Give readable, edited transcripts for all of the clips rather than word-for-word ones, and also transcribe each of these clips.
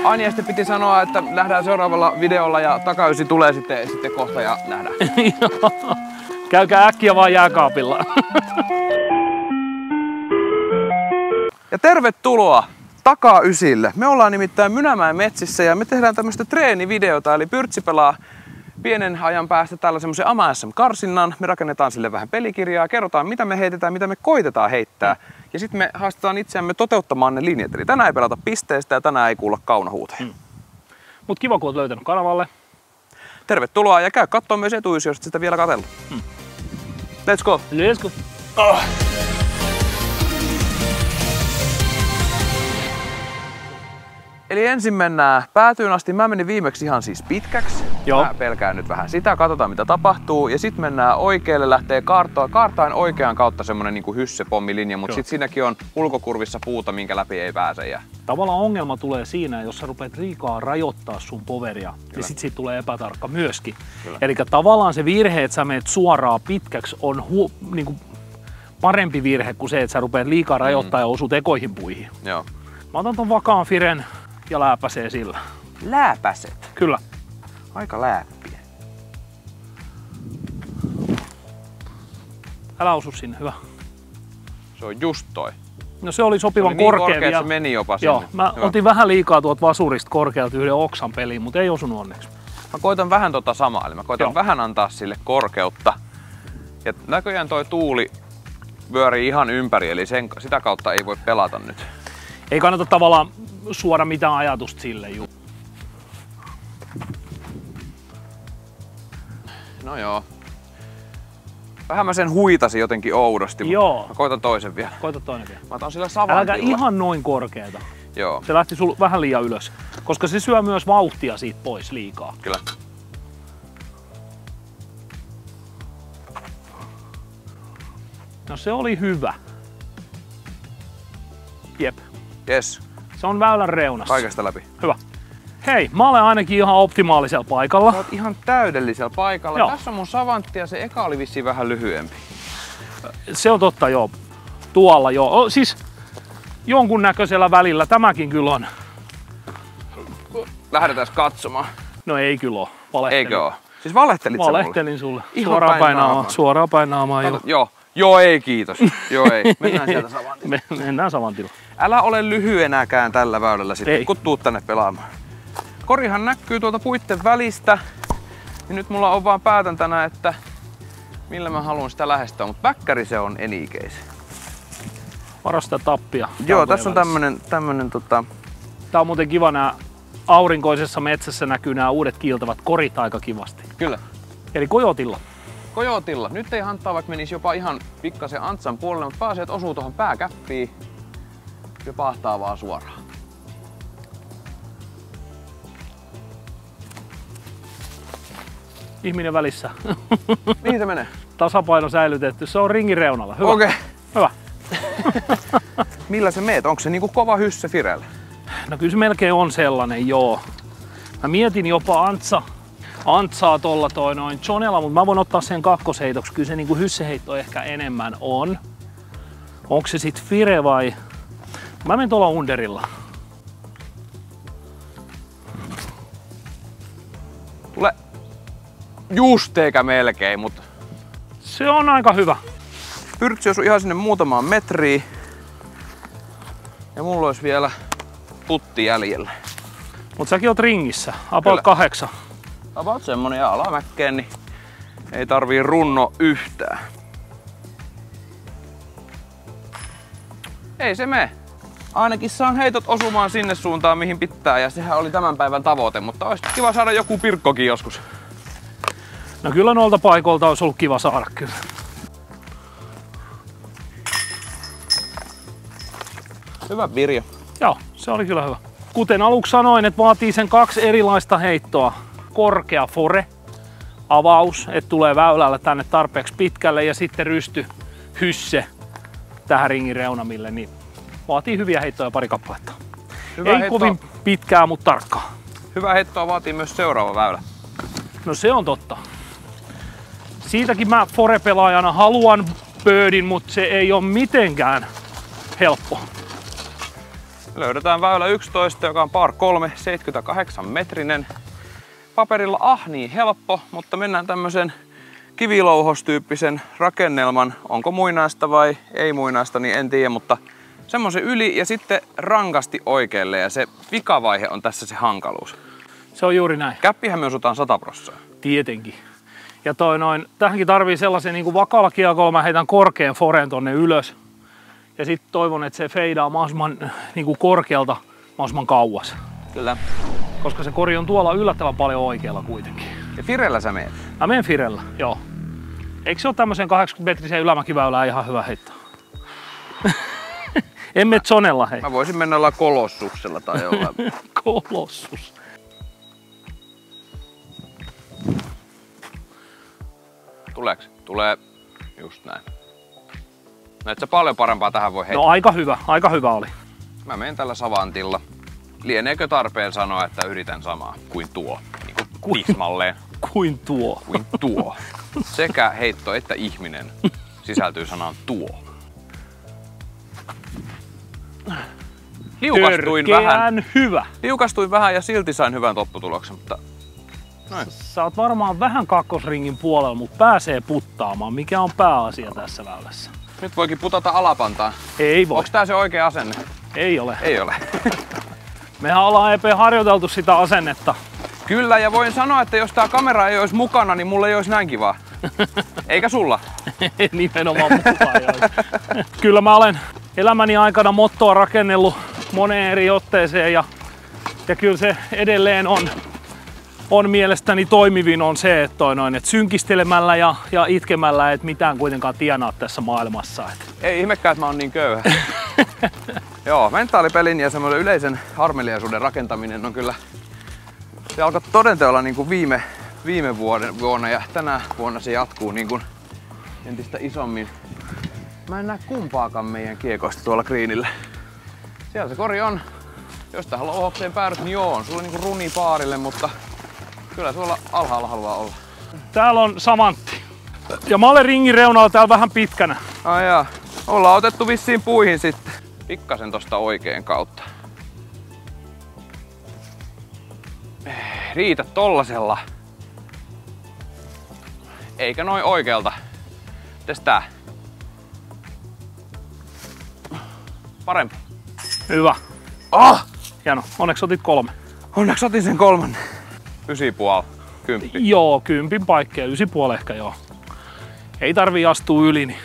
Anja sitten piti sanoa, että nähdään seuraavalla videolla ja takaysi tulee sitten kohta ja nähdään. Käykää äkkiä vaan jääkaapilla. Ja tervetuloa Takaysille. Me ollaan nimittäin Mynämäen metsissä ja me tehdään tämmöistä treenivideota, eli Pyrtsi pelaa pienen ajan päästä täällä semmoisen AmaSM-karsinnan. Me rakennetaan sille vähän pelikirjaa, kerrotaan mitä me heitetään, mitä me koitetaan heittää. Ja sitten me haastetaan itseämme toteuttamaan ne linjat. Eli tänään ei pelata pisteistä ja tänään ei kuulla kaunahuuteja. Mut kiva kun oot löytänyt kanavalle. Tervetuloa ja käy kattoo myös etuisi, jos et sitä vielä katsellut. Let's go! Let's go! Eli ensin mennään päätyyn asti. Mä menin viimeksi ihan siis pitkäksi. Joo. Mä pelkään nyt vähän sitä, katsotaan mitä tapahtuu. Ja sitten mennään oikealle, lähtee kaartaan oikean kautta semmonen niinku hyssepommilinja, mutta sitten siinäkin on ulkokurvissa puuta, minkä läpi ei pääse. Ja... Tavallaan ongelma tulee siinä, jos sä rupeat liikaa rajoittaa sun poveria, ja sit siitä tulee epätarkka myöskin. Eli tavallaan se virhe, että sä menet suoraan pitkäksi, on niinku parempi virhe kuin se, että sä rupeat liikaa rajoittaa ja osut ekoihin puihin. Joo. Mä otan ton vakaan firen ja lääpäsee sillä. Lääpäset? Kyllä. Aika lääppiä. Älä osu sinne, hyvä. Se on just toi. No se oli sopivan se oli korkea. Niin korkea, se meni jopa sinne. Joo, mä otin vähän liikaa tuolta vasurista korkealta yhden oksan peliin, mutta ei osunut onneksi. Mä koitan vähän tota samaa, eli mä koitan vähän antaa sille korkeutta. Ja näköjään toi tuuli vyörii ihan ympäri, eli sitä kautta ei voi pelata nyt. Ei kannata tavallaan suoda mitään ajatusta sille juu. No joo. Vähän mä sen huitasin jotenkin oudosti. Joo. Mä koitan toisen vielä. Koita toinen vielä. Mä otan sillä savantilla. Äläkä ihan noin korkeeta. Joo. Se lähti sul vähän liian ylös, koska se syö myös vauhtia siitä pois liikaa. Kyllä. No se oli hyvä. Jep. Yes. Se on väylän reunassa. Kaikesta läpi. Hyvä. Hei, mä olen ainakin ihan optimaalisella paikalla. Sä oot ihan täydellisellä paikalla. Joo. Tässä on mun savantti ja se eka oli vissiin vähän lyhyempi. Se on totta, joo. Tuolla joo. Siis jonkunnäköisellä välillä tämäkin kyllä on. Lähdetään katsomaan. No ei kyllä oo. Valehtelin. Eikö oo? Siis valehtelit sä mulle? Valehtelin sulle. Ihan Suoraan päin päin naamaa. naamaa. Suoraan päin naamaa, joo. Joo. Joo ei kiitos. Joo ei. Mennään sieltä savantilla. Mennään savantilla. Älä ole lyhyenäkään tällä väylällä sitten, Ei. kun tuut tänne pelaamaan. Korihan näkyy tuolta puitten välistä. Ja nyt mulla on vaan päätäntänä, että millä mä haluan sitä lähestyä, mutta väkkäri se on eni-ikäisen. Varo sitä tappia. Joo, tässä on tämmönen Tää on muuten kiva, nää aurinkoisessa metsässä näkyy nämä uudet kiiltävät korit aika kivasti. Kyllä. Eli kojotilla. Kojotilla. Nyt ei hanttaa, vaikka menisi jopa ihan pikkasen antsan puolelle, mutta pääsee, että osuu tuohon pääkäppiin ja pahtaa vaan suoraan. Ihminen välissä. Mihin se menee? Tasapaino säilytetty. Se on ringin reunalla. Hyvä. Okei. Hyvä. Millä se meet? Onko se niinku kova hysse Firelle? No kyllä se melkein on sellainen, joo. Mä mietin jopa antsaa tolla toi noin Jonella, mutta mä voin ottaa sen kakkosheitoksi. Kyllä se niinku hysseheitto ehkä enemmän on. Onko se sit Fire vai? Mä menen tuolla underilla. Tule just eikä melkein, mutta Se on aika hyvä. Pyrtsi osui ihan sinne muutamaan metriin. Ja mulla olisi vielä putti jäljellä. Mut säkin oot ringissä. About Kyllä. 8. About semmonen ja alamäkkeen, niin ei tarvii runno yhtään. Ei se mene. Ainakin saan heitot osumaan sinne suuntaan mihin pitää ja sehän oli tämän päivän tavoite, mutta olisi kiva saada joku pirkkokin joskus. No kyllä noilta paikoilta olisi ollut kiva saada kyllä. Hyvä Virjo. Joo, se oli kyllä hyvä. Kuten aluksi sanoin, että vaatii sen 2 erilaista heittoa. Korkea fore, avaus, että tulee väylällä tänne tarpeeksi pitkälle ja sitten rysty, hysse tähän ringin reunamille, niin vaatii hyviä heittoja pari kappaletta. Ei kovin pitkää, mutta tarkkaa. Hyvä heittoa vaatii myös seuraava väylä. No se on totta. Siitäkin mä fore-pelaajana haluan birdin, mutta se ei ole mitenkään helppo. Löydetään väylä 11, joka on par 3, 78 metrinen. Paperilla niin helppo, mutta mennään tämmöisen kivilouhostyyppisen rakennelman. Onko muinaista vai ei muinaista, niin en tiedä, mutta semmoisen yli ja sitten rankasti oikealle. Ja se vikavaihe on tässä se hankaluus. Se on juuri näin. Käppihän me osutaan 100%. Tietenkin. Ja tähänkin tarvii sellaisen niin kuin vakaalla kiekolla, mä heitän korkean foren tonne ylös. Ja sitten toivon, että se feidaa mahdollisimman niin kuin korkealta mahdollisimman kauas. Kyllä. Koska se kori on tuolla yllättävän paljon oikealla kuitenkin. Ja firellä sä meet? Mä menen firellä, joo. Eikö se ole tämmöisen 80-metriseen ylämäkiväylään ihan hyvä heittää? En mene zonella, hei. Mä voisin mennä olla kolossuksella tai jollain. Kolossus. Tuleeko? Tulee just näin. No et sä paljon parempaa tähän voi heittää. No aika hyvä oli. Mä menen tällä savantilla. Lieneekö tarpeen sanoa, että yritän samaa kuin tuo? Niin kuin tismalleen. Kuin tuo. Kuin tuo. Sekä heitto että ihminen sisältyy sanaan tuo. Liukastuin vähän ja silti sain hyvän topputuloksen, mutta noin. Sä oot varmaan vähän kakkosringin puolella, mutta pääsee puttaamaan. Mikä on pääasia tässä väylässä? Nyt voikin putata alapantaan. Ei voi. Onks tää se oikea asenne? Ei ole. Ei ole. Mehän ollaan harjoiteltu sitä asennetta. Kyllä, ja voin sanoa, että jos tää kamera ei olisi mukana, niin mulla ei olisi näin kivaa. Eikä sulla? Nimenomaan mukaan ei olisi. Kyllä mä olen elämäni aikana mottoa rakennellut moneen eri otteeseen ja kyllä se edelleen on mielestäni toimivin on se, että synkistelemällä ja itkemällä et mitään kuitenkaan tienaa tässä maailmassa. Ei ihmekään, että mä oon niin köyhä. Joo, mentaalipelin ja semmoisen yleisen harmeliaisuuden rakentaminen on kyllä, se alkoi todenteolla niin kuin viime vuonna ja tänä vuonna se jatkuu niin kuin entistä isommin. Mä en näe kumpaakaan meidän kiekoista tuolla greenillä. Siellä se kori on. Jos tähän louhokseen päädyt, niin joo, on sulla niin kuin runi paarille, mutta kyllä tuolla alhaalla haluaa olla. Täällä on samantti. Ja mä olen ringin reunalla täällä vähän pitkänä. Ai jaa. Ollaan otettu vissiin puihin sitten. Pikkasen tosta oikeen kautta. Riitä tollasella. Eikä noin oikealta. Mites tää? Parempi. Hyvä. Ah! Hieno. Onneksi otit 3. Onneksi otin sen 3. 9,5. 10. Joo, 10 paikkeja. 9,5 ehkä joo. Ei tarvii astua yli. Niin.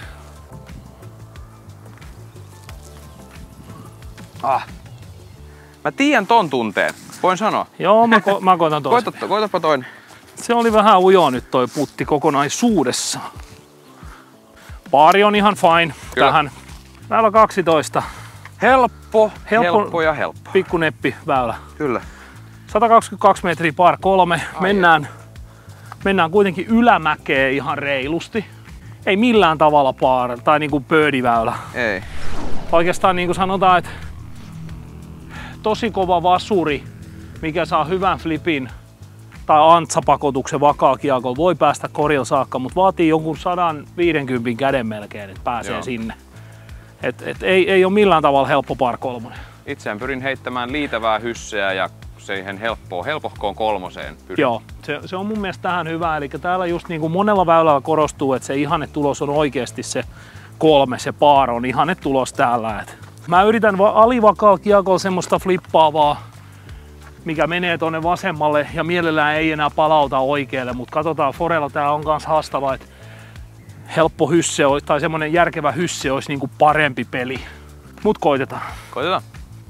Mä tiedän ton tunteen. Voin sanoa. Joo, mä koitan toisen. Koitapa toinen. Se oli vähän ujo nyt toi putti kokonaisuudessa. Paari on ihan fine. Kyllä. Tähän. Väylä 12. Helppo ja helppo. Pikku neppi väylä. Kyllä. 122 metriä par 3. Mennään kuitenkin ylämäkeen ihan reilusti. Ei millään tavalla par tai niinku birdie-väylä. Ei. Oikeastaan niin kuin sanotaan, että tosi kova vasuri, mikä saa hyvän flipin tai antsapakotuksen vakaakiekolla, voi päästä korilla saakka, mutta vaatii jonkun 150 käden melkein, että pääsee Joo. sinne. Ei ole millään tavalla helppo par 3. Itseään pyrin heittämään liitävää hysseä ja siihen helpohkoon 3 pyrin. Joo, se on mun mielestä tähän hyvä. Eli täällä just niin kuin monella väylällä korostuu, että se ihanne tulos on oikeasti se 3, se par on ihanne tulos täällä. Mä yritän alivakaalla kiekolla semmoista flippaavaa, mikä menee tonne vasemmalle ja mielellään ei enää palauta oikealle, mutta katsotaan, forella tää on kans haastava, että helppo hysse tai semmonen järkevä hysse olisi niinku parempi peli. Mut koitetaan. Koitetaan.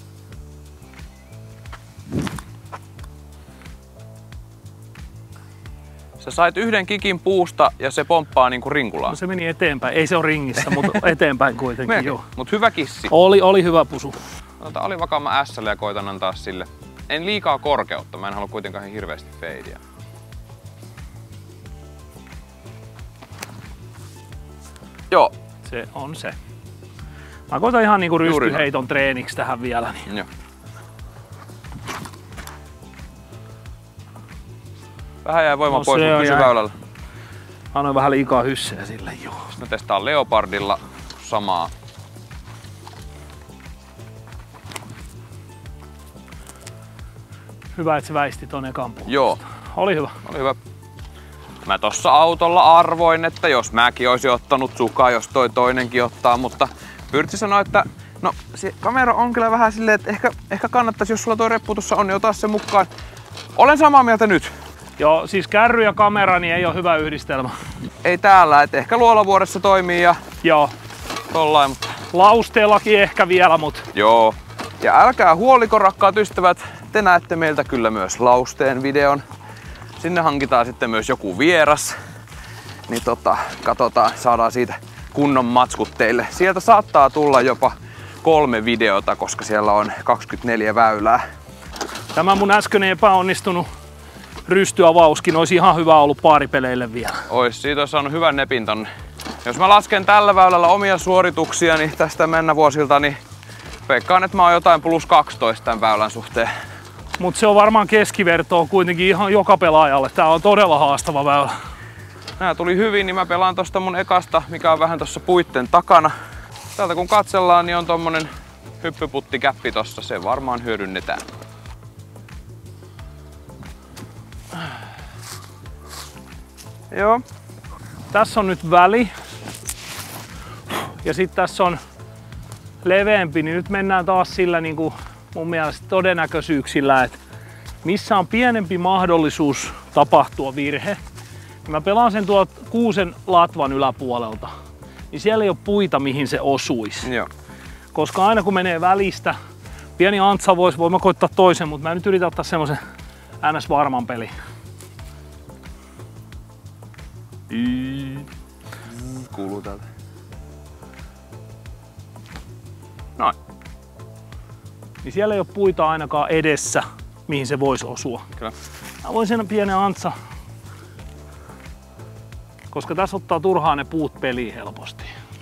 Sä sait yhden kikin puusta ja se pomppaa niinku rinkulaan. No se meni eteenpäin. Ei se ole ringissä, mutta eteenpäin kuitenkin. Joo. Mut hyvä kissi. Oli hyvä pusu. Ota alivakaama S:lle ja koitan antaa sille. En liikaa korkeutta, mä en halua kuitenkaan hirveästi feidiä. Joo. Se on se. Mä koitan ihan niinku rystyheiton treeniksi tähän vielä. Niin. Joo. Vähän jäi voimaa pois, mutta pysy väylällä. Annoin vähän liikaa hysseä sille, joo. Sitten mä testaan Leopardilla samaa. Hyvä, että se väisti ton ekan puolesta. Joo. Oli hyvä. Oli hyvä. Mä tossa autolla arvoin, että jos mäkin olisin ottanut sukaa, jos toi toinenkin ottaa, mutta Pyrtsi sanoi, että no se kamera on kyllä vähän silleen, että ehkä kannattaisi, jos sulla toi reppu tossa on, niin ota se mukaan. Olen samaa mieltä nyt. Joo, siis kärry ja kamera niin ei ole hyvä yhdistelmä. Ei täällä, että ehkä Luolavuoressa toimii ja Joo. tollain, mutta Lausteellakin ehkä vielä, mutta joo. Ja älkää huoliko, rakkaat ystävät, te näette meiltä kyllä myös Lausteen videon. Sinne hankitaan sitten myös joku vieras. Niin katsotaan, saadaan siitä kunnon matskut teille. Sieltä saattaa tulla jopa 3 videota, koska siellä on 24 väylää. tämä mun äskeinen epäonnistunut rystyavauskin olisi ihan hyvä ollut paaripeleille vielä. Siitä olisi saanut hyvän nepin tonne. Jos mä lasken tällä väylällä omia suorituksiani tästä mennävuosilta, niin veikkaan, että mä oon jotain plus 12 tämän väylän suhteen. Mutta se on varmaan keskivertoa kuitenkin ihan joka pelaajalle. Tää on todella haastava väylä. Nää tuli hyvin, niin mä pelaan tosta mun ekasta, mikä on vähän tossa puitten takana. Täältä kun katsellaan, niin on tommonen hyppyputtikäppi tossa. Se varmaan hyödynnetään. Joo. Tässä on nyt väli. Ja sitten tässä on leveämpi, niin nyt mennään taas sillä niin kuin mun mielestä todennäköisyyksillä, että missä on pienempi mahdollisuus tapahtua virhe. Mä pelaan sen tuolta kuusen latvan yläpuolelta, niin siellä ei ole puita, mihin se osuisi. Joo. Koska aina kun menee välistä, pieni antsa voin mä koittaa toisen, mutta mä nyt yritän ottaa semmosen NS-varman peli. Kuuluu täältä. Noin. Niin siellä ei ole puita ainakaan edessä, mihin se voisi osua. Kyllä. Mä voin sen pienen antsa, koska tässä ottaa turhaan ne puut peliin helposti.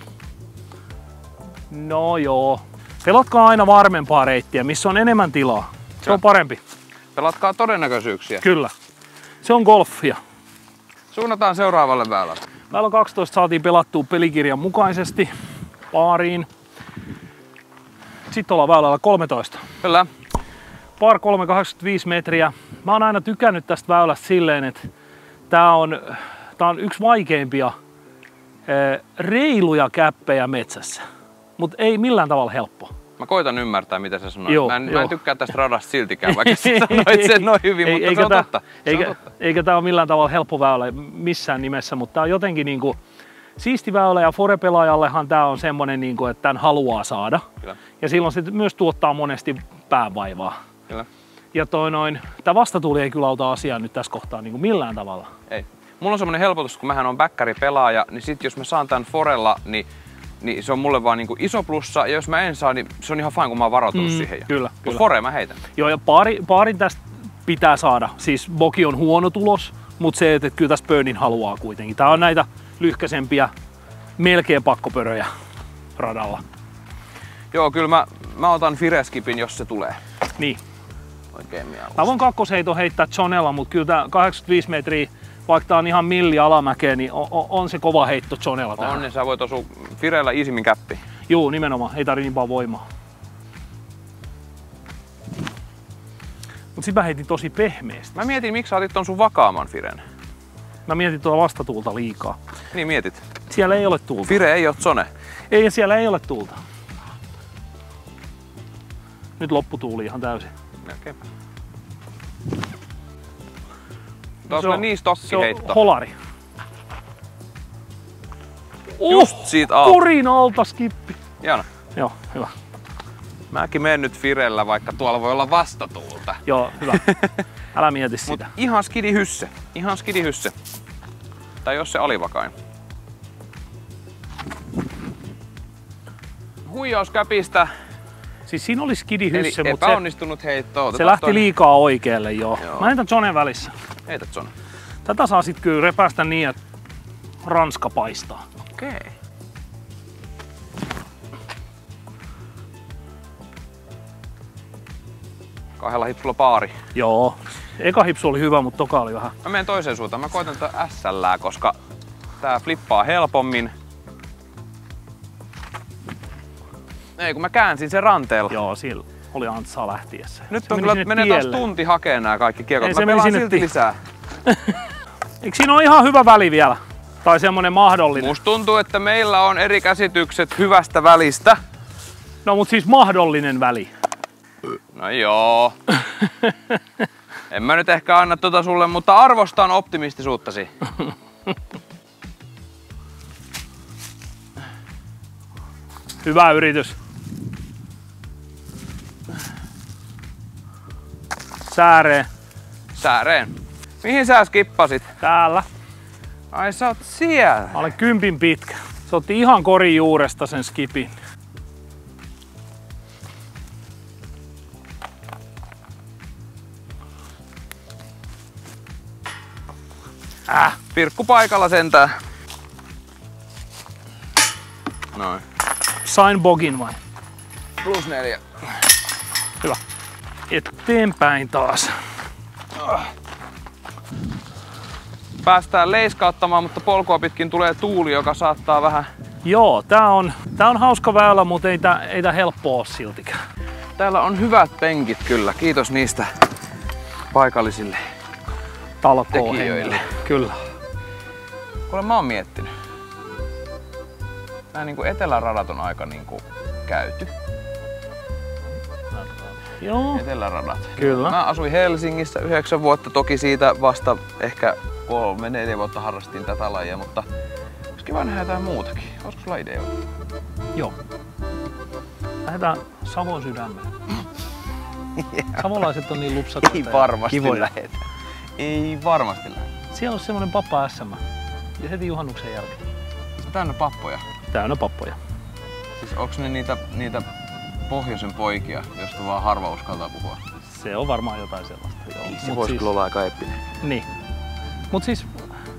No joo. Pelatkaa aina varmempaa reittiä, missä on enemmän tilaa. Se on parempi. Pelatkaa todennäköisyyksiä. Kyllä. Se on golfia. Suunnataan seuraavalle väylälle. Väylä 12 saatiin pelattua pelikirjan mukaisesti paariin. Sitten ollaan väylällä 13. Kyllä. Par 385 metriä. Mä oon aina tykännyt tästä väylästä silleen, että tää on yksi vaikeimpia reiluja käppejä metsässä. Mutta ei millään tavalla helppo. Mä koitan ymmärtää, mitä sä sanoit. Joo, mä en tykkää tästä radasta siltikään, vaikka sä sanoit sen noin hyvin, mutta se on totta. Eikä tää ole millään tavalla helppo väylä missään nimessä, mutta tää on jotenkin niinku siisti väylä ja Fore-pelaajallehan tää on semmonen, niinku, että tän haluaa saada. Kyllä. Ja silloin se myös tuottaa monesti päävaivaa. Kyllä. Ja tää vastatuuli ei kyllä auta asiaa nyt tässä kohtaa niinku millään tavalla. Ei. Mulla on semmonen helpotus, kun mähän on bäkkäripelaaja, niin sit jos mä saan tän Forella, niin se on mulle vaan niinku iso plussa, ja jos mä en saa, niin se on ihan fine, kun mä oon varautunut siihen. Kyllä. Fore mä heitän. Joo, ja paarin tästä pitää saada. Siis boki on huono tulos, mutta se, että kyllä tässä Burnin haluaa kuitenkin. Tää on näitä lyhkäisempiä, melkein pakkopöröjä radalla. Joo, kyllä mä otan Fireskipin, jos se tulee. Niin. Oikein mieluusti. Mä voin kakkosheiton heittää Jonella, mutta kyllä tää 85 metriä, vaikka tää on ihan milli alamäkeä, niin on se kova heitto Jonella tähän. On, niin sä voit osua Fireellä iisimmin käppiin. Juu, nimenomaan. Ei tarvi niin paljon voimaa. Mut sit mä heitin tosi pehmeästi. Mä mietin, miksi sä otit ton sun vakaamman Firen. Mä mietin tuolla vastatuulta liikaa. Niin mietit. Siellä ei ole tuulta. Fire ei oo Zone. Ei, ja siellä ei ole tuulta. Nyt lopputuuli ihan täysin. Melkeinpä. Tuossa on niin stokkiheitto. Se on holari. Just siitä alta. Korin alta skippi. Hieno. Joo, hyvä. Mäkin menen nyt Firellä, vaikka tuolla voi olla vastatuulta. Joo, hyvä. Älä mieti sitä. Mut ihan skidihysse. Ihan skidihysse. Tai jos se alivakain. Huijauskäpistä. Siis siinä oli skidihysse, Eli mutta epäonnistunut heitto. se lähti liikaa oikealle, joo. Mä heitän Zonen välissä. Heität Zone. Tätä saa sit kyllä repästä niin, että Ranska paistaa. Okei. Kahdella hipsulla paari. Joo. Eka hipsu oli hyvä, mutta toka oli vähän. Mä menen toiseen suuntaan. Mä koitan tätä SL:ää, koska tää flippaa helpommin. Ei, kun mä käänsin sen ranteella. Joo, sillä. oli Antsaa lähtiessä. Nyt on kyllä, menee taas tunti hakeen nämä kaikki kiekot. Mä pelaan silti lisää. Eikö siinä ole ihan hyvä väli vielä? Tai semmonen mahdollinen? Musta tuntuu, että meillä on eri käsitykset hyvästä välistä. No mut siis mahdollinen väli. No joo. En mä nyt ehkä anna tota sulle, mutta arvostan optimistisuuttasi. Hyvä yritys. Sääreen. Sääreen. Mihin sä skippasit? Täällä. Ai sä oot siellä. Mä olen 10 pitkä. Se otti ihan korin juuresta sen skipin. Pirkku paikalla sentään. Noin. Sain bogin vai? +4. Hyvä. Eteenpäin taas. Päästään leiskauttamaan, mutta polkua pitkin tulee tuuli, joka saattaa vähän... Joo, tää on hauska väylä, mutta ei tää helppoa ole siltikään. Täällä on hyvät penkit kyllä. Kiitos niistä paikallisille tekijöille. Kyllä. Kuule, mä oon miettinyt. Nää niinku eteläradat on aika niinku käyty. Joo. Eteläradat. Kyllä. Mä asuin Helsingissä 9 vuotta, toki siitä vasta ehkä 3-4 vuotta harrastin tätä lajia, mutta olisi kiva nähdä jotain muutakin. Olisiko sulla ideoita? Joo. Lähdetään Savon sydämeen. Savolaiset on niin lupsakkaita. Ei varmasti kivoja. lähetä. Ei varmasti lähetä. Siellä on semmonen pappa SM. Ja heti juhannuksen jälkeen. Se on täynnä pappoja. Täynnä pappoja. Siis onks ne niitä pohjoisen poikia, josta vaan harva uskaltaa puhua? Se on varmaan jotain sellaista. Joo. Se voisi kyllä olla aika eeppinen. Niin. Mut siis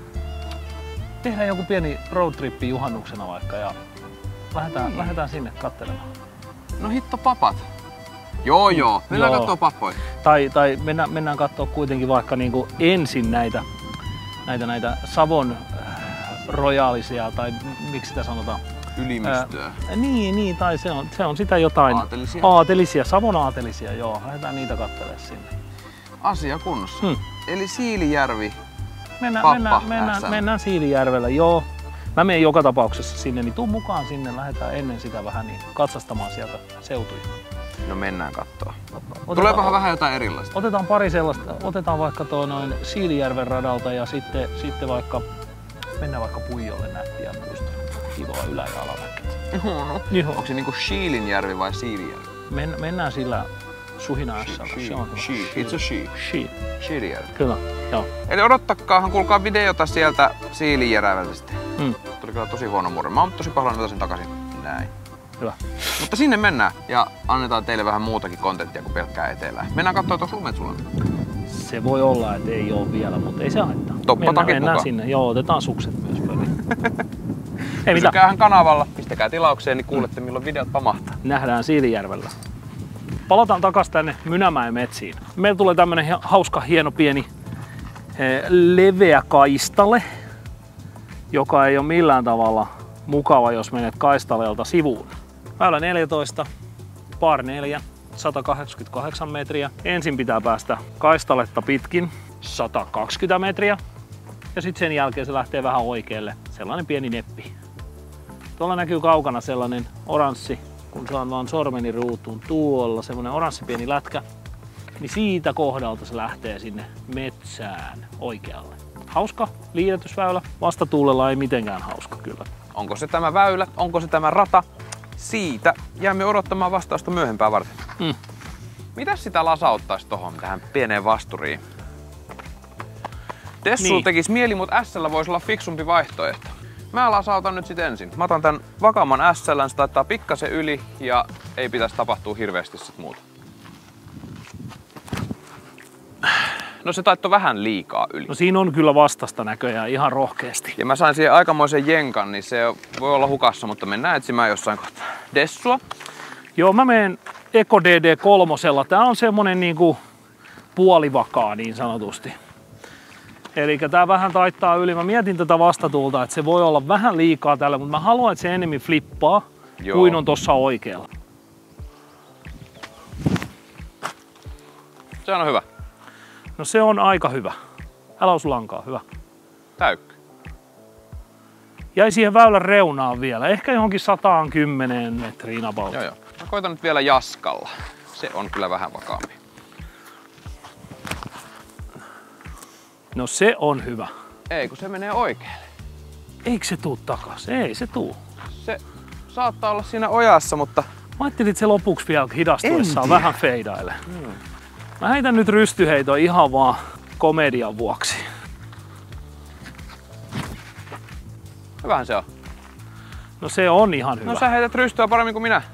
tehdään joku pieni roadtrippi juhannuksena vaikka ja lähdetään sinne katselemaan. No hitto papat. Joo. Mennään kattoo pappoja. Tai mennään kattoo kuitenkin vaikka niinku ensin näitä Savon rojaalisia tai miksi sitä sanotaan? Ylimistöä. Niin, tai se on sitä jotain. Aatelisia, Savon aatelisia, joo. Lähdetään niitä katselemaan sinne. Asia kunnossa. Eli Siilijärvi. Mennään Siilijärvellä, joo. Mä menen joka tapauksessa sinne, niin tuu mukaan sinne. Lähdetään ennen sitä vähän niin katsastamaan sieltä seutuja. No mennään kattoo. Tuleepahan vähän jotain erilaista. Otetaan pari sellaista. Otetaan vaikka noin Siilijärven radalta ja sitten mennään vaikka Puijolle nättiä puistoon. Kivoa ylä- ja alamäkeä. Onko se niinku Siilinjärvi vai Siilijärvi? Mennään sillä Suhina S-llä. Se on hyvä. It's a she. Siilijärvi. Kyllä, joo. Eli odottakaahan, kuulkaa videota sieltä Siilijärveltä sitten. Tuli kyllä tosi huono murre. Mä oon tosi pahoillani sen takaisin. Näin. Hyvä. Mutta sinne mennään ja annetaan teille vähän muutakin kontenttia kuin pelkkää etelää. Mennään katsomaan tuossa lumet sulle. Se voi olla, että ei ole vielä, mutta ei se haittaa. Mennään sinne. Joo, otetaan sukset myös pöliin. Ei mitään. Pysykäähän kanavalla, pistäkää tilaukseen, niin kuulette milloin videot pamahtaa. Nähdään Siilijärvellä. Palataan takas tänne Mynämäen metsiin. Meillä tulee tämmönen hauska, hieno, pieni leveä kaistale, joka ei ole millään tavalla mukava, jos menet kaistaleelta sivuun. Väylä 14, par 4, 188 metriä. Ensin pitää päästä kaistaletta pitkin 120 metriä ja sitten sen jälkeen se lähtee vähän oikealle. Sellainen pieni neppi. Tuolla näkyy kaukana sellainen oranssi, kun saan vaan sormeni ruutuun tuolla, semmonen oranssi pieni lätkä. Niin siitä kohdalta se lähtee sinne metsään oikealle. Hauska liidetysväylä. Vastatuulella ei mitenkään hauska kyllä. Onko se tämä väylä? Onko se tämä rata? Siitä jäämme odottamaan vastausta myöhempää varten. Mitäs sitä lasauttaisi tohon tähän pieneen vasturiin? Tessulla tekisi mieli, mutta SL voisi olla fiksumpi vaihtoehto. Mä lasautan nyt sit ensin. Mä otan tän vakaamman SL:n, se taittaa pikkasen yli ja ei pitäisi tapahtua hirveästi sit muuta. No se taittoi vähän liikaa yli. No siinä on kyllä vastasta näköjään ihan rohkeasti. Ja mä sain siihen aikamoisen jenkan, niin se voi olla hukassa, mutta mennään etsimään jossain kohtaa. Dessua. Joo, mä menen Eco DD3. Tää on semmonen niinku puolivakaa niin sanotusti. Eli tää vähän taittaa yli. Mä mietin tätä vastatuulta, että se voi olla vähän liikaa tällä, mutta mä haluan, että se enemmän flippaa kuin on tossa oikealla. Se on hyvä. No se on aika hyvä. Älä osu lankaa, hyvä. Täykky. Jäi siihen väylän reunaan vielä, ehkä johonkin 110 metriin about. Joo. Mä koitan nyt vielä jaskalla. Se on kyllä vähän vakaampi. No se on hyvä. Ei, kun se menee oikealle. Eikö se tuu takas? Ei se tuu. Se saattaa olla siinä ojassa, mutta... Mä ajattelin, että se lopuksi vielä hidastuessaan vähän feidaile. Mä heitän nyt rystyheiton ihan vaan komedian vuoksi. Hyvähän se on. No se on ihan hyvä. No sä heität rystyä paremmin kuin minä.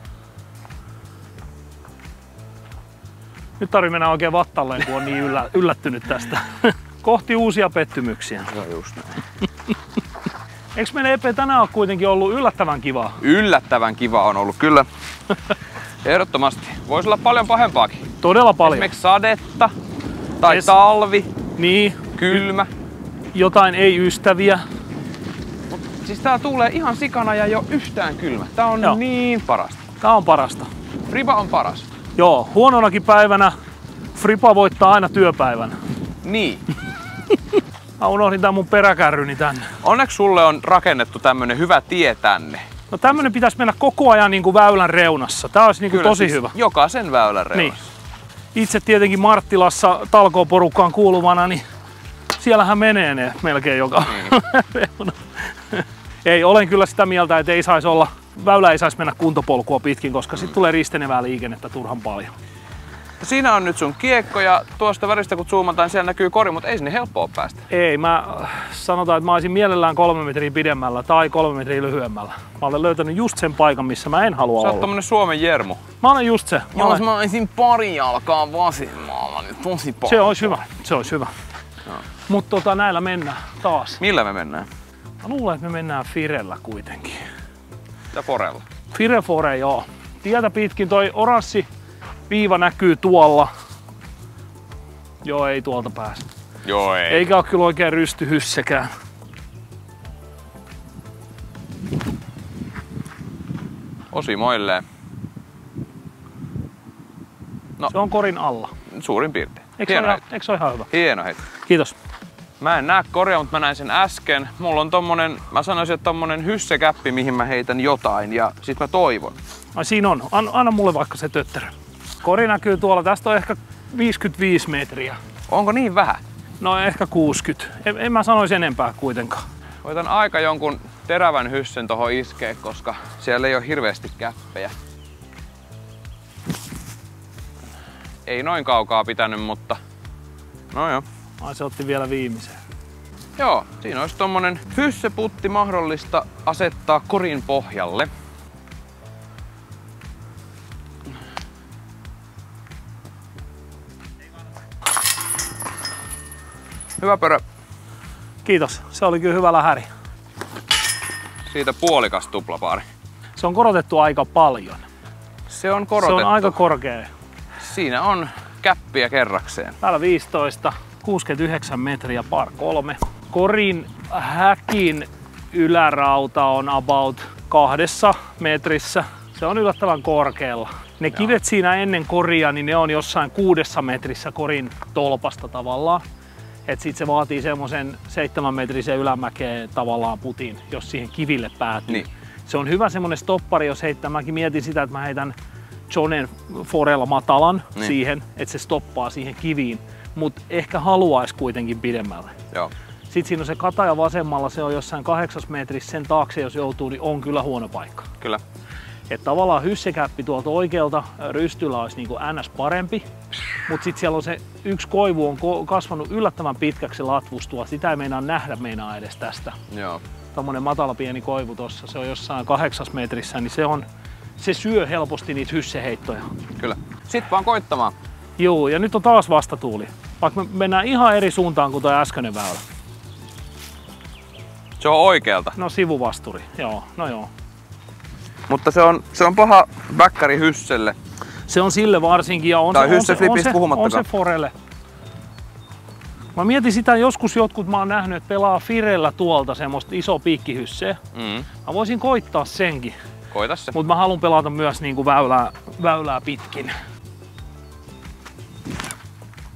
Nyt tarvii mennä oikein vattalleen, kun on niin yllättynyt tästä. Kohti uusia pettymyksiä. Joo, just näin. Eikö meillä Epe tänään ole kuitenkin ollut yllättävän kivaa? Yllättävän kiva on ollut, kyllä. Ehdottomasti. Voisi olla paljon pahempaakin. Todella paljon. Esimerkiksi sadetta tai talvi, niin, kylmä. Jotain ei-ystäviä. Siis tää tuulee ihan sikana ja ei oo yhtään kylmä. Tää on niin parasta. Tää on parasta. Fripa on paras. Joo, huononakin päivänä Fripa voittaa aina työpäivän. Niin. Mä unohdin tän mun peräkärryni tänne. Onneksi sulle on rakennettu tämmönen hyvä tie tänne. No tämmönen pitäisi mennä koko ajan niin kuin väylän reunassa. Tää olisi niin kuin tosi siis hyvä. Jokaisen väylän reunassa. Niin. Itse tietenkin Marttilassa talkooporukkaan kuuluvana, niin siellähän menee ne melkein joka reuna. Ei, olen kyllä sitä mieltä, että ei saisi olla, väylä ei saisi mennä kuntopolkua pitkin, koska sitten tulee ristenevää liikennettä turhan paljon. Siinä on nyt sun kiekko ja tuosta väristä kun zoomataan, siellä näkyy kori, mutta ei sinne helppoa päästä. Ei, mä sanotaan, että mä olisin mielellään 3 metriä pidemmällä tai 3 metriä lyhyemmällä. Mä olen löytänyt just sen paikan, missä mä en halua olla. Sä oot tommonen Suomen Jermu. Mä olen just se. Jos mä olisin pari jalkaa vasemmalla, niin tosi paljon. Se olisi hyvä, se olisi hyvä. No. Mutta näillä mennään taas. Millä me mennään? Mä luulen, että me mennään Firellä kuitenkin. Ja Forella? Fore, joo. Tietä pitkin toi oranssi viiva näkyy tuolla. Joo, ei tuolta päästä. Joo, ei. Eikä oo kyllä oikein rystyhyssekään. Osimoilleen. No. Se on korin alla. Suurin piirtein. Eikö se ole ihan hyvä? Hieno heitto. Kiitos. Mä en näe koria, mutta mä näin sen äsken. Mulla on tommonen, mä sanoisin, että tommonen hyssekäppi, mihin mä heitän jotain ja sit mä toivon. Ai siinä on. Anna mulle vaikka se tötterö. Kori näkyy tuolla. Tästä on ehkä 55 metriä. Onko niin vähän? No ehkä 60. En mä sanoisi enempää kuitenkaan. Voitan aika jonkun terävän hyssen tohon iskee, koska siellä ei ole hirveästi käppejä. Ei noin kaukaa pitänyt, mutta no joo. Ai se otti vielä viimeisen. Joo, siinä olisi tommonen fysseputti mahdollista asettaa korin pohjalle. Hyvä pörö. Kiitos, se oli kyllä hyvä lähäri. Siitä puolikas tuplapaari. Se on korotettu aika paljon. Se on korotettu. Se on aika korkea. Siinä on käppiä kerrakseen. Täällä 15, 69 metriä par 3. Korin häkin ylärauta on about 2 metrissä. Se on yllättävän korkealla. Ne kivet siinä ennen koria, niin ne on jossain 6 metrissä korin tolpasta tavallaan. Et sit se vaatii semmosen 7 metrisen ylämäkeen tavallaan putin, jos siihen kiville päätyy. Niin. Se on hyvä semmonen stoppari, jos heittää. Mäkin mietin sitä, että mä heitän Johnen Forella matalan siihen, että se stoppaa siihen kiviin. Mutta ehkä haluaisi kuitenkin pidemmälle. Joo. Sitten siinä on se kataja vasemmalla, se on jossain 8 metrissä. Sen taakse jos joutuu, niin on kyllä huono paikka. Kyllä. Että tavallaan hyssekäppi tuolta oikealta rystyllä olisi niin kuin NS parempi. Mutta sitten siellä on se yksi koivu on kasvanut yllättävän pitkäksi latvustua. Sitä ei meinaa edes tästä. Joo. Tommonen matala pieni koivu tossa, se on jossain 8 metrissä, niin se syö helposti niitä hysseheittoja. Kyllä. Sitten vaan koittamaan. Joo, ja nyt on taas vastatuuli. Vaikka me mennään ihan eri suuntaan kuin tuo äskeinen väylä. Se on oikealta. No sivuvasturi, joo, no joo. Mutta se on paha bäkkäri hysselle. Se on sille varsinkin ja on se Forelle. Mä mietin sitä, joskus jotkut mä oon nähnyt, että pelaa Firellä tuolta semmoista isoa piikkihysseä. Mä voisin koittaa senkin. Koita se. Mutta mä haluan pelata myös niinku väylää pitkin.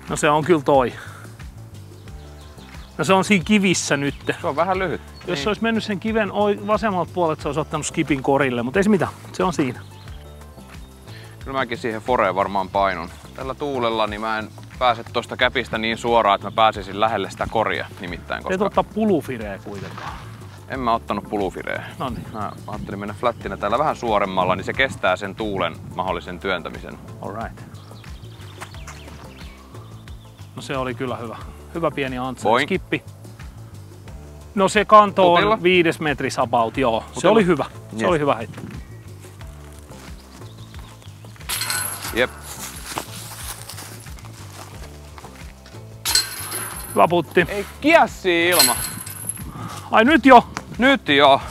No se on kyllä toi. No se on siinä kivissä nyt. Se on vähän lyhyt. Jos se olisi mennyt sen kiven vasemmalta puolelta, se olisi ottanut skipin korille, mutta ei se mitään. Se on siinä. Kyllä mäkin siihen foreen varmaan painun. Tällä tuulella niin mä en pääse tuosta käpistä niin suoraan, että mä pääsisin lähelle sitä koria nimittäin. Koska... Et ottaa pulufireä kuitenkaan. En mä ottanut pulufireä. Noniin. Mä ajattelin mennä flättinä täällä vähän suoremmalla, niin se kestää sen tuulen mahdollisen työntämisen. Alright. No se oli kyllä hyvä. Hyvä pieni antsa. Skippi. No se kanto on 5 metris about, joo. Putilla. Se oli hyvä. Se oli hyvä heitto. Jep. Hyvä putti. Ei kiässi ilma. Ai nyt jo? Nyt jo.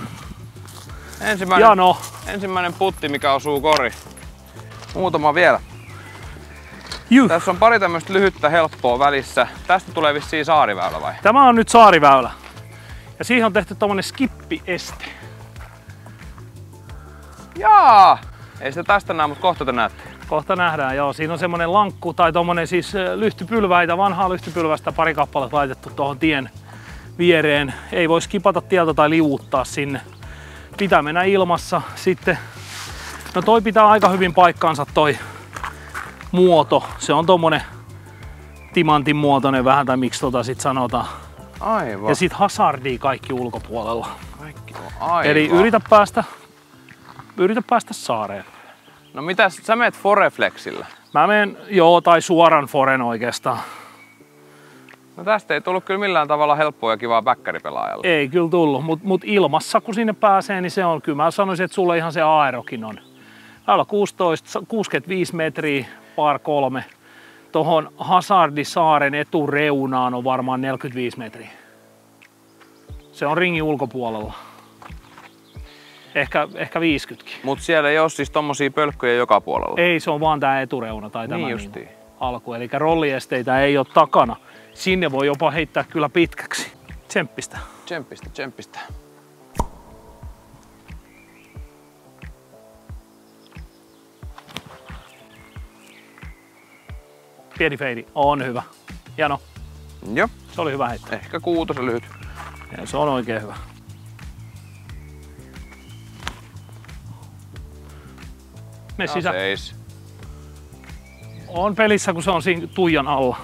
Ensimmäinen putti, mikä osuu kori. Muutama vielä. Tässä on pari tämmöistä lyhyttä helppoa välissä. Tästä tulee vissiin saariväylä vai? Tämä on nyt saariväylä. Ja siihen on tehty tommonen skippi-este. Jaa! Ei sitä tästä näe, mutta kohta te näette. Kohta nähdään, joo. Siinä on semmonen lankku tai tommonen siis lyhtypylväitä, vanhaa lyhtypylvästä pari kappaletta laitettu tuohon tien viereen. Ei voi skipata tieltä tai liuuttaa sinne. Pitää mennä ilmassa sitten. No toi pitää aika hyvin paikkaansa toi muoto. Se on tommonen timantin muotoinen vähän, tai miksi sit sanotaan. Aivan. Ja sit hazardia kaikki ulkopuolella. Kaikki on aivan. Eli yritä päästä saareen. No mitäs, sä meet foreflexillä? Mä menen, tai suoran foren oikeastaan. No tästä ei tullut kyllä millään tavalla helppoa ja kivaa bäkkäripelaajalle. Ei kyllä tullut, mut ilmassa kun sinne pääsee, niin se on kyllä. Mä sanoisin, että sulle ihan se aerokin on. Täällä 65 metriä, par 3. Tohon Hazardisaaren etureunaan on varmaan 45 metriä. Se on ringin ulkopuolella. Ehkä 50kin. Mut siellä ei oo siis tommosia pölkköjä joka puolella? Ei, se on vaan tää etureuna tai tämä justiin. Alku. Eli rolliesteitä ei ole takana. Sinne voi jopa heittää kyllä pitkäksi. Tsemppistä. Tsemppistä. Pieni feidi. On hyvä. Hieno. Joo. Se oli hyvä heitto. Ehkä 6 lyhyt. Ja se on oikein hyvä. Me sisään. On pelissä, kun se on siinä tuijan alla.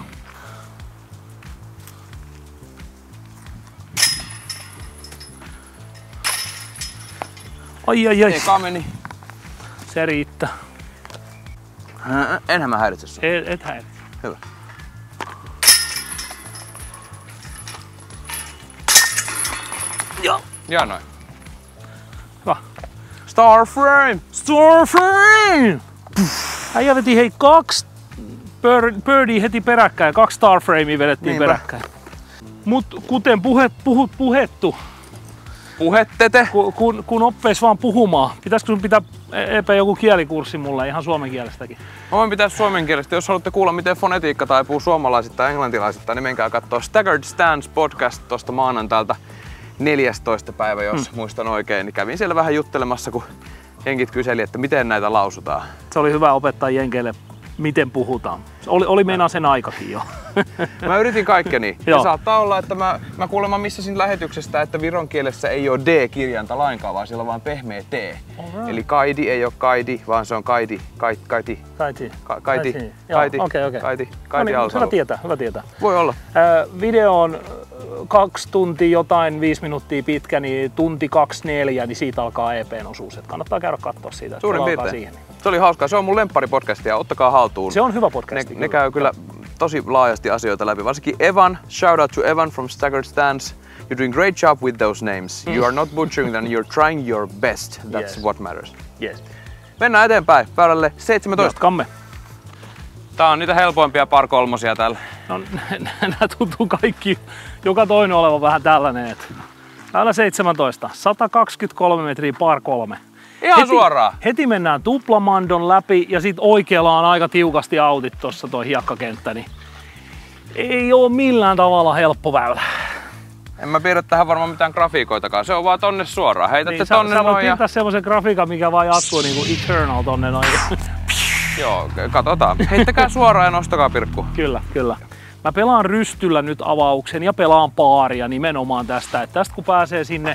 Ai. Eka meni. Se riittää. Enhän mä häiritse sun. Et häiritse. Hyvä. Joo. Ja noin. Hyvä. Starframe! Äijä veti hei 2 birdie heti peräkkäin. 2 Starframea vedettiin peräkkäin. Mut kuten puhettu. Puhettete? Kun oppeis vaan puhumaan. Pitäisikö sun pitää joku kielikurssi mulle ihan suomen kielestäkin? Mä voin pitää suomen kielestä. Jos haluatte kuulla, miten fonetiikka taipuu suomalaisittain tai englantilaisittain, niin menkää katsoa Staggered Stance podcast tosta maanantailta 14. päivä, jos muistan oikein. Niin kävin siellä vähän juttelemassa, kun jenkit kyseli, että miten näitä lausutaan. Se oli hyvä opettaa jenkeille, miten puhutaan. Oli meinaa sen aikakin jo. Mä yritin kaikkeni. Ja saattaa olla, että mä kuulemma missasin lähetyksestä, että viron kielessä ei ole D-kirjainta lainkaan, vaan siellä on vaan pehmeä T. Right. Eli kaidi ei ole kaidi, vaan se on kaidi. Kaiti. Hyvä tietää. Voi olla. Video on 2 tuntia jotain 5 minuuttia pitkä, niin tunti 24, niin siitä alkaa EP:n osuus. Et kannattaa käydä katsoa siitä. Suurin piirtein. Se oli hauskaa. Se on mun lemppari-podcasti ja ottakaa haltuun. Se on hyvä podcasti. Ne käy kyllä tosi laajasti asioita läpi. Varsinkin Evan. Shout out to Evan from Staggered Stance. You're doing great job with those names. You are not butchering them. You're trying your best. That's what matters. Yes. Mennään eteenpäin. Väylälle 17. Jatkamme. Tää on niitä helpoimpia par 3 täällä. No nää tuntuu kaikki, joka toinen olevan vähän tällainen. Väylä 17. 123 metriä par 3. Ihan suoraan. Heti mennään tuplamandon läpi ja sit oikealla on aika tiukasti autit tossa toi hiekkakenttä. Niin ei oo millään tavalla helppo väylä. En mä piirrä tähän varmaan mitään grafiikoitakaan. Se on vaan tonne suoraan. Heitätte niin, tonne sä noin. Sä voit piirtää semmosen grafiikan, mikä vaan jatkuu niinku eternal tonne noin. Joo, katsotaan. Heittäkää suoraan ja nostakaa pirkku. Kyllä, kyllä. Mä pelaan rystyllä nyt avauksen ja pelaan paaria nimenomaan tästä. Että tästä kun pääsee sinne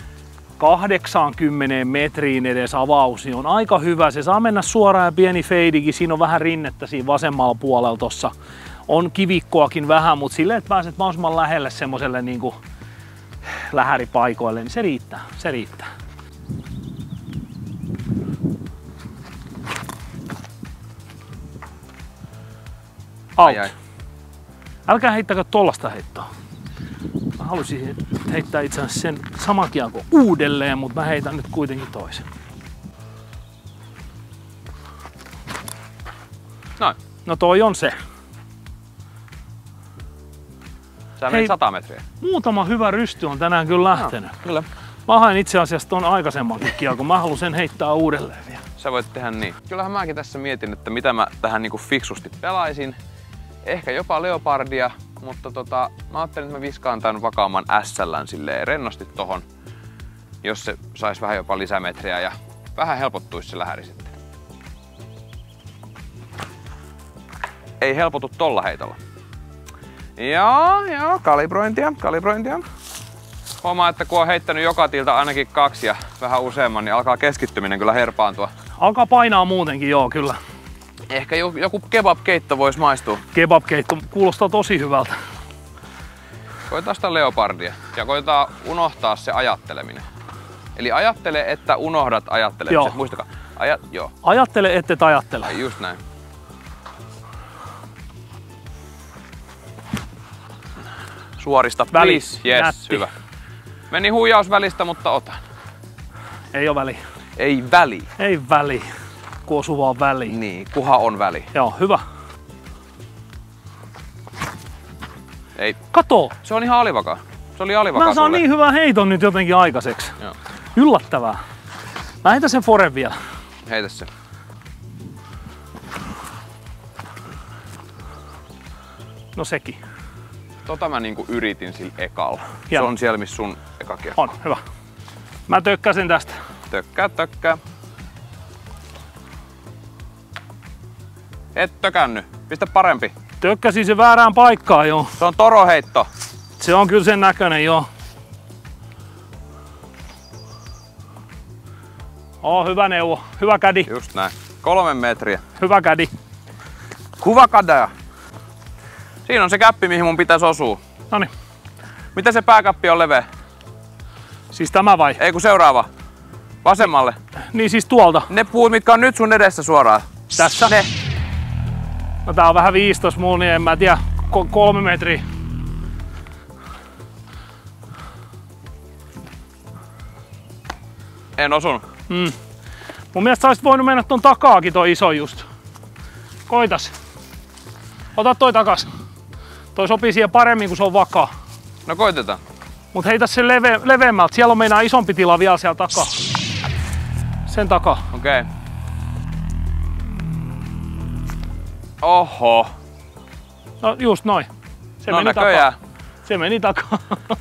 80 metriin edes avaus, niin on aika hyvä. Se saa mennä suoraan ja pieni feidikin. Siinä on vähän rinnettä siinä vasemmalla puolella tossa. On kivikkoakin vähän, mutta silleen, että pääset mahdollisimman lähelle semmoselle niinku lähäripaikoille, niin se riittää. Se riittää. Out. Ai. Älkää heittäkö tollasta heittoa. Mä halusin heittää itse asiassa sen saman kiekon uudelleen, mutta mä heitän nyt kuitenkin toisen. Noin. No toi on se. Sä menit 100 metriä. Muutama hyvä rysty on tänään kyllä lähtenyt. Kyllä. Mä hain itse asiassa ton aikaisemmankin kiekon. Mä haluan sen heittää uudelleen vielä. Sä voit tehdä niin. Kyllähän mäkin tässä mietin, että mitä mä tähän niinku fiksusti pelaisin. Ehkä jopa leopardia, mutta mä ajattelin, että mä viskaan tän vakaamman SL:n silleen rennosti tohon, jos se sais vähän jopa lisämetriä ja vähän helpottuisi se lähäri sitten. Ei helpotu tolla heitolla. Joo, kalibrointia. Huomaa, että kun on heittänyt joka tilta ainakin 2 ja vähän useamman, niin alkaa keskittyminen kyllä herpaantua. Alkaa painaa muutenkin, joo kyllä. Ehkä joku kebab-keitto voisi maistua. Kebab-keitto kuulostaa tosi hyvältä. Koetaan sitä leopardia ja koetaan unohtaa se ajatteleminen. Eli ajattele, että unohdat ajattelemisen. Joo. Muistakaa. Joo. Ajattele, ettet ajattele. Ai just näin. Suorista, Väli. please. Yes, Nätti. hyvä. Meni huijaus välistä, mutta otan. Ei oo väli. Ei väli. Ei väli. Kun osuu vaan väliin. Niin, kuha on väli. Joo, hyvä. Ei. Kato! Se on ihan alivakaa. Se oli alivakaa Mä saan sulle. niin hyvän heiton nyt jotenkin aikaiseksi. Joo. Yllättävää. Mä heitän sen foren vielä. Heitä se. No sekin. Mä niinku yritin sillä ekalla. Se Hieno. on siellä, missä sun eka kiekko. On, hyvä. Mä tökkäsin tästä. Tökkää. Et tökänny. Pistä parempi. Tökkäsin se väärään paikkaan, joo. Se on toroheitto. Se on kyllä sen näköinen, joo. Hyvä neuvo. Hyvä kädi. Just näin. 3 metriä. Hyvä kädi. Kuva kadea. Siinä on se käppi, mihin mun pitäisi osua. Noniin. Mitä se pääkäppi on leveä? Siis tämä vai? Ei kun seuraava. Vasemmalle. Niin siis tuolta. Ne puut, mitkä on nyt sun edessä suoraan. Tässä? Ne. No tää on vähän 15 mulla, niin en mä tiedä. 3 metriä. En osunut. Mun mielestä sä olisit voinut mennä ton takaakin toi iso just. Koitas. Ota toi takas. Toi sopii siihen paremmin, kun se on vakaa. No koitetaan. Mut heitä sen leveämmältä. Siellä on meinaa isompi tila vielä siellä takaa. Sen takaa. Okei. Oho. No just noin. Se No meni näköjään. takaa. Se meni takaa.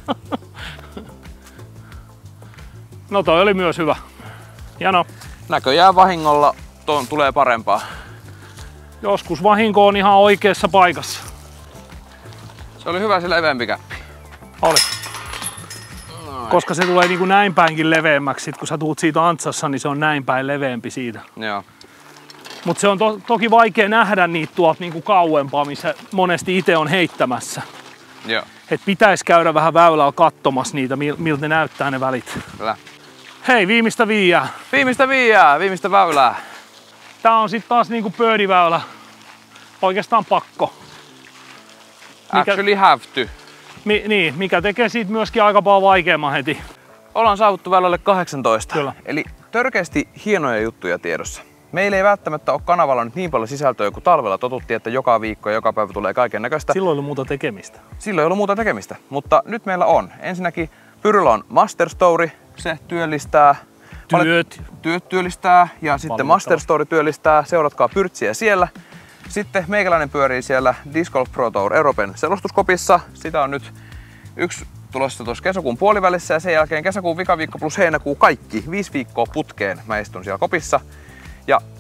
No toi oli myös hyvä. Hieno. Näköjään vahingolla tulee parempaa. Joskus vahinko on ihan oikeassa paikassa. Se oli hyvä se leveämpi käppi. Oli. Koska se tulee niin kuin näin päinkin leveämmäksi. Sit kun sä tuut siitä antsassa, niin se on näin päin leveämpi siitä. Joo. Mutta se on toki vaikea nähdä niitä tuolta niin kuin kauempaa, missä monesti itse on heittämässä. Joo. Et pitäisi käydä vähän väylällä katsomassa niitä, miltä ne näyttää ne välit. Kyllä. Hei, viimeistä viiää. Viimeistä väylää. Tää on sitten taas niinku birdie-väylä. Oikeastaan pakko. Actually have to. Niin, mikä tekee siitä myöskin aika paljon vaikeamman heti. Ollaan saavuttu väylälle 18. Kyllä. Eli törkeästi hienoja juttuja tiedossa. Meillä ei välttämättä ole kanavalla nyt niin paljon sisältöä kuin talvella totuttiin, että joka viikko ja joka päivä tulee kaiken näköistä. Silloin ei ollut muuta tekemistä. Silloin ei ollut muuta tekemistä, mutta nyt meillä on. Ensinnäkin Pyryllä on Master Story, se työllistää. Työt työllistää ja sitten Master Story työllistää. Seuratkaa Pyrtsiä siellä. Sitten meikäläinen pyörii siellä Disc Golf Pro Tour Euroopan selostuskopissa. Sitä on nyt yksi tulossa tuossa kesäkuun puolivälissä ja sen jälkeen kesäkuun vikaviikko plus heinäkuu kaikki. 5 viikkoa putkeen mä istun siellä kopissa. Ja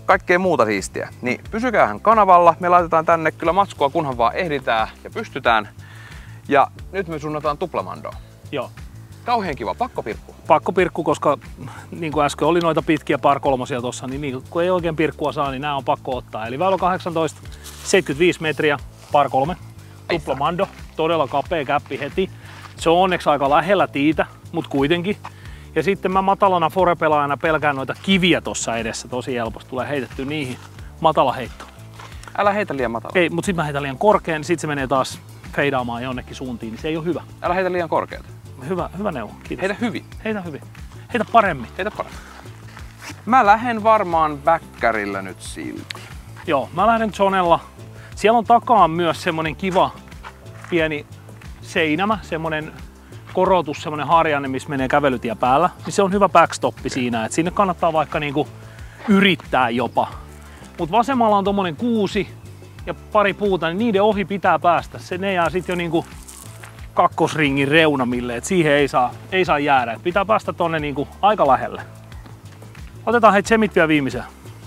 kaikkea muuta siistiä. Niin pysykäähän kanavalla, me laitetaan tänne kyllä matskua kunhan vaan ehditään ja pystytään. Ja nyt me sunnataan tuplamandoa. Joo. Kauhean kiva, pakkopirkku. Pakkopirkku, koska niin kuin äsken oli noita pitkiä par kolmosia tossa, niin kun ei oikein pirkkua saa, niin nämä on pakko ottaa. Eli väylä 18, 75 metriä, par 3, tuplamando, todella kapea käppi heti. Se on onneksi aika lähellä tiitä, mutta kuitenkin. Ja sitten mä matalana fore-pelaajana pelkään noita kiviä tossa edessä tosi helposti. Tulee heitetty niihin matala heitto. Älä heitä liian matala. Ei, mutta sitten mä heitän liian korkean, niin sitten se menee taas feidaamaan jonnekin suuntiin, niin se ei ole hyvä. Älä heitä liian korkeata. Hyvä neuvo, kiitos. Heitä hyvin. Heitä hyvin. Heitä paremmin. Heitä paremmin. Mä lähden varmaan väkkärillä nyt silti. Joo, mä lähden zonella. Siellä on takaa myös semmonen kiva pieni seinämä, semmonen korotus, semmonen harjanne, missä menee kävelytie päällä. Niin se on hyvä backstoppi siinä, että sinne kannattaa vaikka niinku yrittää jopa. Mut vasemmalla on tommonen kuusi ja pari puuta, niin niiden ohi pitää päästä. Ne jää sit jo niinku kakkosringin reunamille, että siihen ei saa jäädä. Et pitää päästä tonne niinku aika lähelle. Otetaan hei tsemit vielä viimeisen.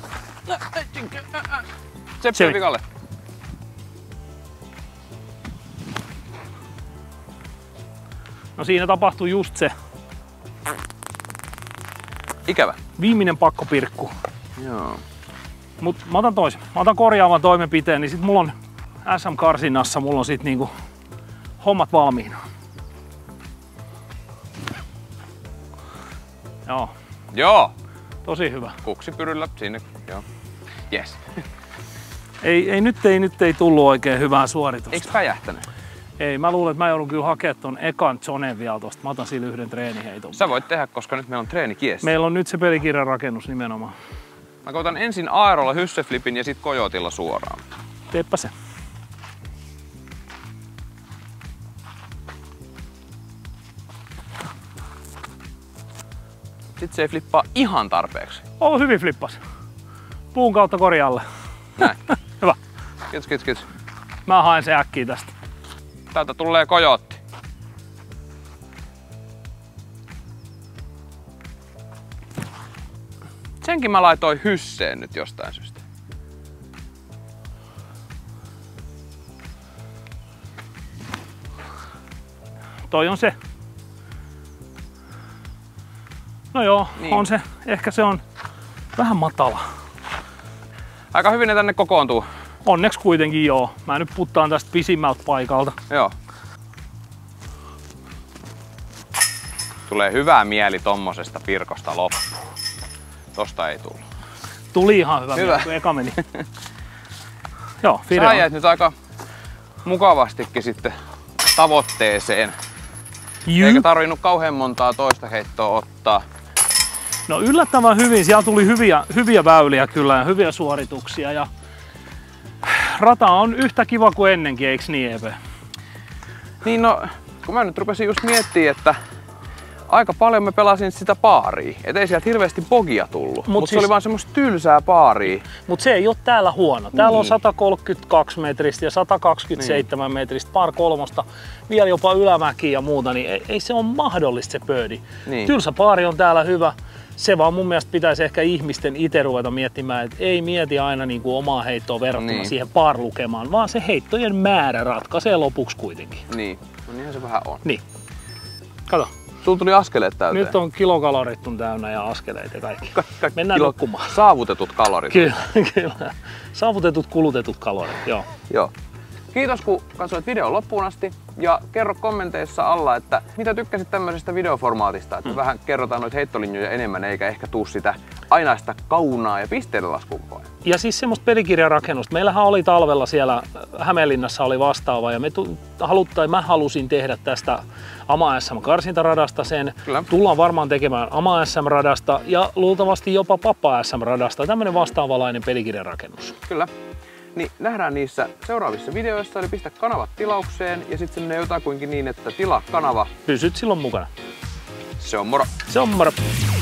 Tseppi vikalle. No siinä tapahtui just se. Ikävä. Viimeinen pakkopirkku. Joo. Mut mä otan toisen. Mä otan korjaavan toimenpiteen, niin sit mulla on SM-karsinnassa, mulla on sit niinku hommat valmiina. Joo. Joo. Tosi hyvä. Kuksipyryllä sinne. Joo. Yes. Nyt ei tullut oikein hyvää suoritusta. Eiks päjähtänyt? Ei, mä luulen, että mä joudun kyllä hakemaan ton ekan zonen vielä tosta. Mä otan sillä yhden treeniheiton. Sä voit tehdä, koska nyt meillä on treeni kiesti. Meillä on nyt se pelikirjan rakennus nimenomaan. Mä koitan ensin aerolla hysseflipin ja sit kojotilla suoraan. Teepä se. Sit se ei flippaa ihan tarpeeksi. Oh, hyvin flippas. Puun kautta korjaalle. Näin. Hyvä. Kiitos. Mä haen se äkkiä tästä. Täältä tulee kojotti. Senkin mä laitoin hysseen nyt jostain syystä. Toi on se. No joo, niin. On se. Ehkä se on vähän matala. Aika hyvin ne tänne kokoontuu. Onneksi kuitenkin joo. Mä nyt puttaan tästä pisimmältä paikalta. Joo. Tulee hyvä mieli tommosesta pirkosta loppuun. Tosta ei tullut. Tuli ihan hyvä mieli, kun eka meni. Joo, Fire Sä jäit nyt aika mukavastikin sitten tavoitteeseen. Eikä tarvinnut kauhean montaa toista heittoa ottaa. No yllättävän hyvin. Siellä tuli hyviä väyliä kyllä ja hyviä suorituksia. Ja rata on yhtä kiva kuin ennenkin, eiks niin Epe? Niin no, kun mä nyt rupesin just miettimään, että aika paljon mä pelasin sitä paaria. Et ei sieltä hirveästi bogia tullut, mutta se oli vaan semmoista tylsää paaria. Mut se ei oo täällä huono. Täällä on 132 metristä ja 127 metristä par kolmosta, vielä jopa ylämäkiä ja muuta, niin ei se ole mahdollista se pöydi. Niin. Tylsä paari on täällä hyvä. Se vaan mun mielestä pitäisi ehkä ihmisten itse ruveta miettimään, että ei mieti aina niin kuin omaa heittoa verrattuna siihen par-lukemaan, vaan se heittojen määrä ratkaisee lopuksi kuitenkin. Niin, no niinhän se vähän on. Niin. Kato. Sulla tuli askeleet täyteen. Nyt on kilokalorit täynnä ja askeleet ja kaikki. Mennään nukkumaan. Saavutetut kalorit. Kyllä. Saavutetut, kulutetut kalorit, joo. Joo. Kiitos kun katsoit videon loppuun asti ja kerro kommenteissa alla, että mitä tykkäsit tämmöisestä videoformaatista, että vähän kerrotaan noita heittolinjoja enemmän eikä ehkä tuu sitä ainaista kaunaa ja pisteiden laskukoa. Ja siis semmoista pelikirjarakennusta. Meillähän oli talvella siellä Hämeenlinnassa oli vastaava ja mä halusin tehdä tästä Ama SM karsintaradasta sen. Kyllä. Tullaan varmaan tekemään Ama SM radasta ja luultavasti jopa Papa SM radasta. Tämmönen vastaavalainen pelikirjarakennus. Kyllä. Niin nähdään niissä seuraavissa videoissa, eli pistä kanavat tilaukseen ja sitten se menee jotakuinkin niin, että tilaa kanava. Pysyt silloin mukana. Se on moro. Se on moro.